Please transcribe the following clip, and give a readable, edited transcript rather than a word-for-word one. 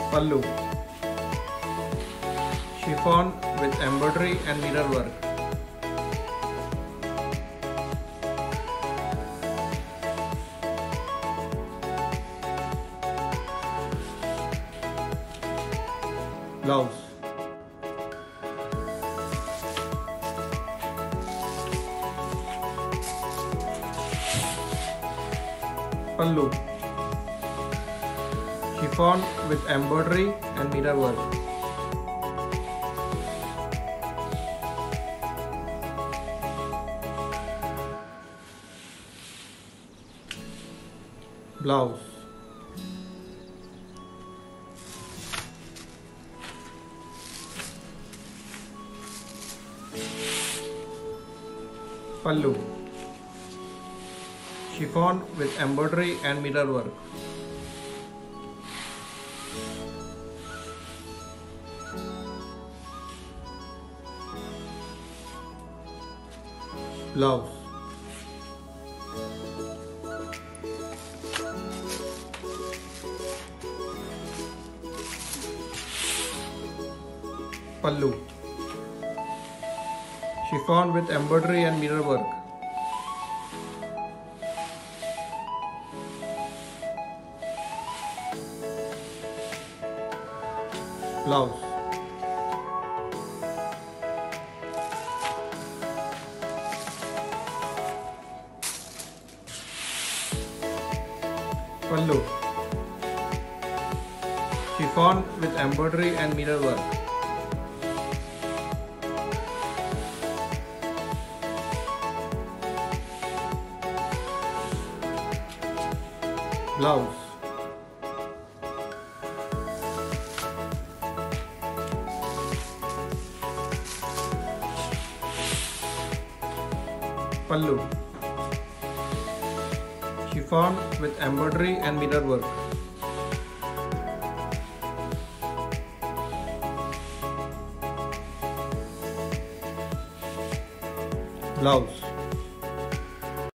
Pallu. Chiffon with embroidery and mirror work. Blouse. Pallu. Chiffon with embroidery and mirror work. Blouse. Pallu. Chiffon with embroidery and mirror work. Blouse. Pallu. Chiffon with embroidery and mirror work. Blouse. Pallu. Chiffon with embroidery and mirror work. Blouse. Pallu. Chiffon with embroidery and mirror work. Blouse.